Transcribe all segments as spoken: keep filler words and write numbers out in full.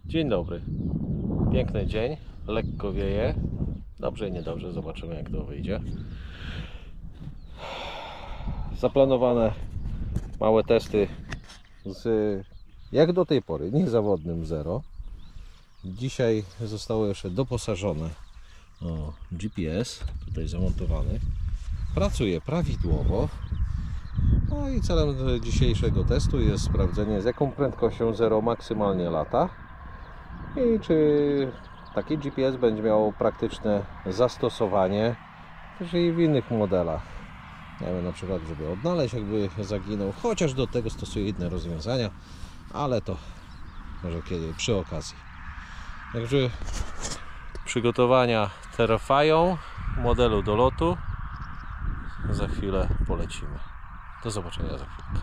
Dzień dobry. Piękny dzień, lekko wieje. Dobrze i niedobrze, zobaczymy jak to wyjdzie. Zaplanowane małe testy z, jak do tej pory, niezawodnym zero. Dzisiaj zostało jeszcze doposażone o, G P S, tutaj zamontowany. Pracuje prawidłowo. No i celem dzisiejszego testu jest sprawdzenie, z jaką prędkością zero maksymalnie lata i czy taki G P S będzie miał praktyczne zastosowanie i w innych modelach. Nie wiem, na przykład, żeby odnaleźć, jakby zaginął, chociaż do tego stosuję inne rozwiązania, ale to może kiedy przy okazji. Także przygotowania trwają, modelu do lotu. Za chwilę polecimy. Do zobaczenia za chwilkę.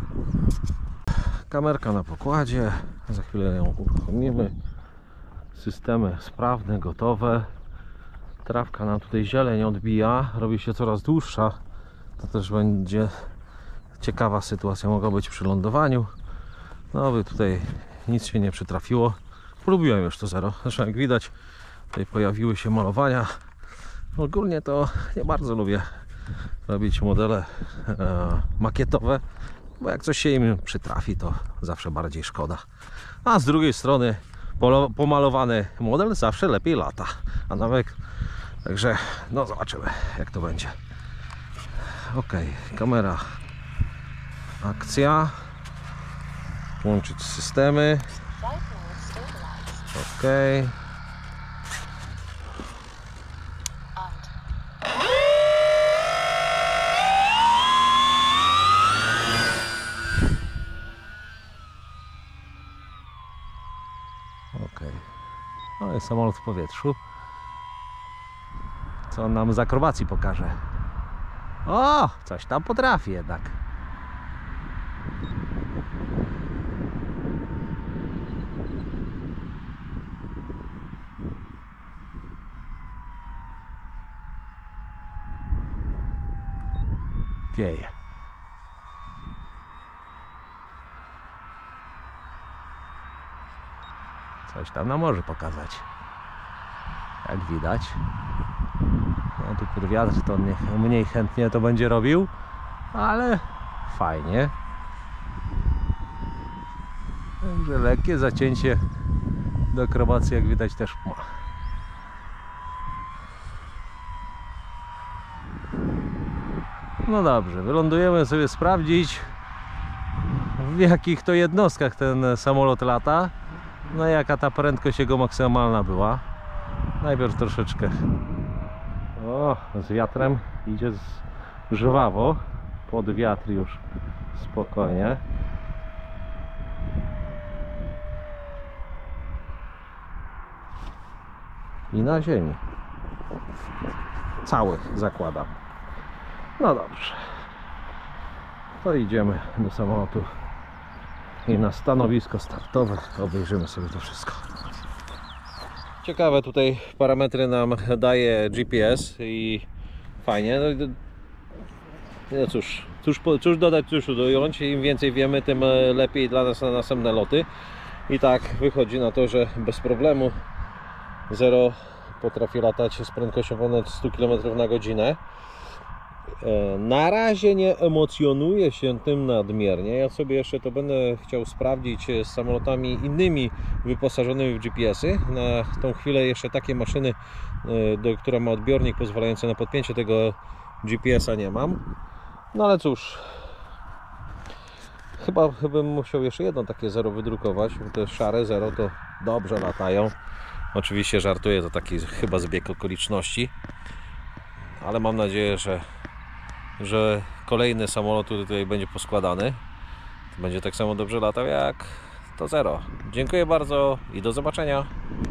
Kamerka na pokładzie, za chwilę ją uruchomimy. Systemy sprawne, gotowe. Trawka nam tutaj zieleń odbija, robi się coraz dłuższa. To też będzie ciekawa sytuacja, mogła być przy lądowaniu. No by tutaj nic się nie przytrafiło. Polubiłem już to zero. Zresztą jak widać, tutaj pojawiły się malowania. Ogólnie to nie bardzo lubię robić modele e, makietowe, bo jak coś się im przytrafi, to zawsze bardziej szkoda. A z drugiej strony pomalowany model zawsze lepiej lata. A nawet, także no zobaczymy jak to będzie. Ok, kamera, akcja, łączyć systemy. Ok. Ok. No jest samolot w powietrzu. Co on nam z akrobacji pokaże? O! Coś tam potrafi jednak. Wieje. Coś tam nam może pokazać. Jak widać. No tu pod wiatr to nie, mniej chętnie to będzie robił, ale fajnie. Także lekkie zacięcie do akrobacji, jak widać, też ma. No dobrze, wylądujemy sobie sprawdzić, w jakich to jednostkach ten samolot lata. No i jaka ta prędkość jego maksymalna była. Najpierw troszeczkę o, z wiatrem idzie z żwawo, pod wiatr już spokojnie. I na ziemi cały zakładam. No dobrze, to idziemy do samolotu i na stanowisko startowe obejrzymy sobie to wszystko. Ciekawe, tutaj parametry nam daje G P S i fajnie. No, no cóż, cóż, cóż dodać, cóż ująć. Im więcej wiemy, tym lepiej dla nas na następne loty. I tak wychodzi na to, że bez problemu zero potrafi latać z prędkością ponad sto kilometrów na godzinę. Na razie nie emocjonuję się tym nadmiernie. Ja sobie jeszcze to będę chciał sprawdzić z samolotami innymi wyposażonymi w G P S-y. Na tą chwilę jeszcze takie maszyny, do, która ma odbiornik pozwalający na podpięcie tego G P S-a, nie mam. No ale cóż, chyba, chyba bym musiał jeszcze jedno takie zero wydrukować, bo te szare zero to dobrze latają. Oczywiście żartuję, to taki chyba zbieg okoliczności, ale mam nadzieję, że że kolejny samolot tutaj będzie poskładany, będzie tak samo dobrze latał jak to zero. Dziękuję bardzo i do zobaczenia.